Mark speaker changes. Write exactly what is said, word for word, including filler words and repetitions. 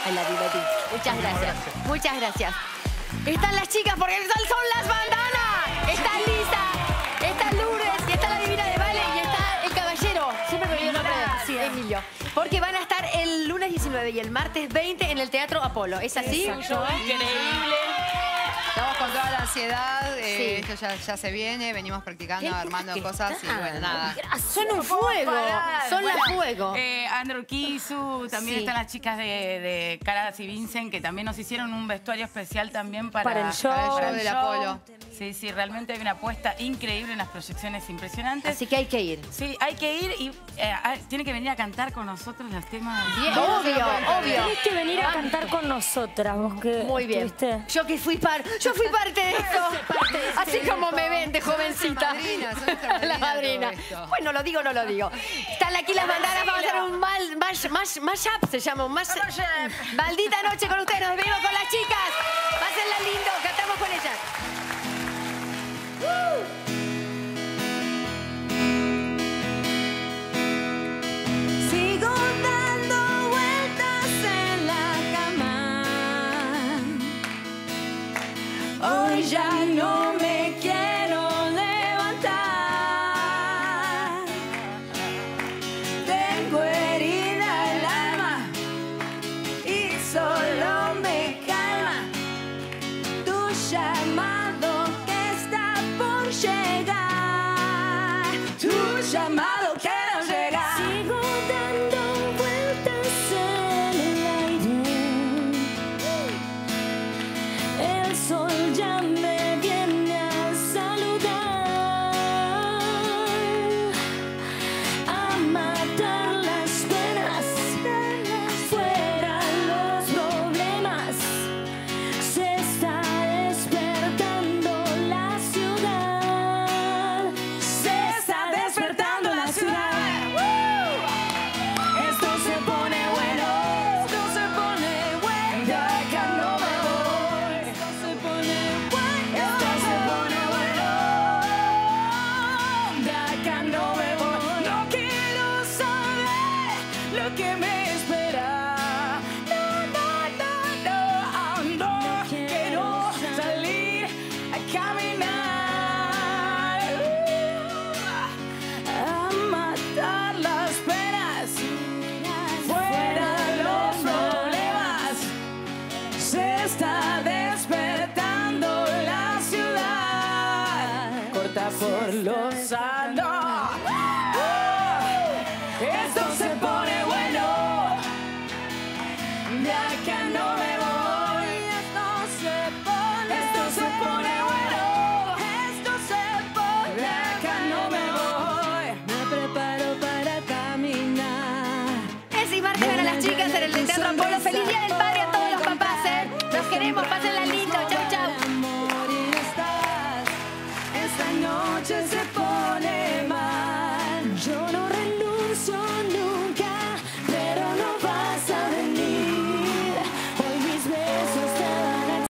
Speaker 1: Ay, la divertí. Muchas gracias. Muchas gracias. Están las chicas porque son las bandanas. Está Lisa, está Lourdes, y está la divina de Vale y está el caballero. Siempre me olvido el nombre de Emilio. Porque van a estar el lunes diecinueve y el martes veinte en el Teatro Apolo. ¿Es así?
Speaker 2: Exacto. Increíble.
Speaker 3: Estamos con toda la ansiedad, eh,
Speaker 1: Sí.
Speaker 3: esto ya, ya se viene, venimos practicando,
Speaker 1: ¿Qué
Speaker 3: armando
Speaker 1: que
Speaker 3: cosas
Speaker 1: está?
Speaker 3: y bueno, nada.
Speaker 1: Son un fuego,
Speaker 2: parar.
Speaker 1: son
Speaker 2: Bueno,
Speaker 1: un fuego.
Speaker 2: Eh, Andrew Kisu, también
Speaker 1: Sí.
Speaker 2: están las chicas de, de Caras y Vincent, que también nos hicieron un vestuario especial también para,
Speaker 4: Para el show.
Speaker 3: Para el show
Speaker 2: para
Speaker 3: del Apolo.
Speaker 2: Sí, sí, realmente hay una apuesta increíble, unas proyecciones impresionantes.
Speaker 1: Así que hay que ir.
Speaker 2: Sí, hay que ir y eh, ah, tiene que venir a cantar con nosotros los temas.
Speaker 1: Bien,
Speaker 3: Vamos
Speaker 1: obvio,
Speaker 3: a poner-
Speaker 1: obvio.
Speaker 4: Tienes que venir a cantar con nosotras, vos que
Speaker 1: Muy bien.
Speaker 4: estuviste-
Speaker 1: Yo que fui par, yo fui parte de esto. Así como me ven de jovencita.
Speaker 3: madrina, sos nuestra madrina
Speaker 1: La
Speaker 3: de todo
Speaker 1: madrina.
Speaker 3: esto.
Speaker 1: Bueno, lo digo o no lo digo. Están aquí las bandanas, vamos a hacer un mal, mash, mash, mashup, se llama un mash. Maldita noche con ustedes, nos vemos con las chicas. Pásenla lindo, cantamos con ellas.
Speaker 5: Sigo dando vueltas en la cama. Hoy ya no me quiero levantar. Tengo herida el alma y solo me calma tu llamado que está por llegar. Tu llamado que no llega. Sigo dando vueltas en el aire. El sol ya me viene a saludar, a matar las penas, fuera los problemas. Se está despertando la ciudad. Se está despertando la ciudad. Esto se pone bueno. Esto se pone bueno. De acá no me voy. Esto se pone bueno. Esto se pone bueno. De acá no me voy. No quiero saber lo que me espera. No, no, no, no. No quiero salir a caminar. A matar las penas. Fuera los problemas. Se está despertando la ciudad. Corta por los sano. Esto se pone bueno. De acá no me voy. Esto se pone, esto se pone bueno. Esto se pone, de acá no me voy. Me preparo para caminar.
Speaker 1: Es y martes van a las chicas en el Teatro Apolo. Feliz Día del Padre a todos los papás, ¿eh? Los queremos, pásenla lindo. Chau, chau.
Speaker 5: Amor y estás. Esta noche se pone mal. Yo no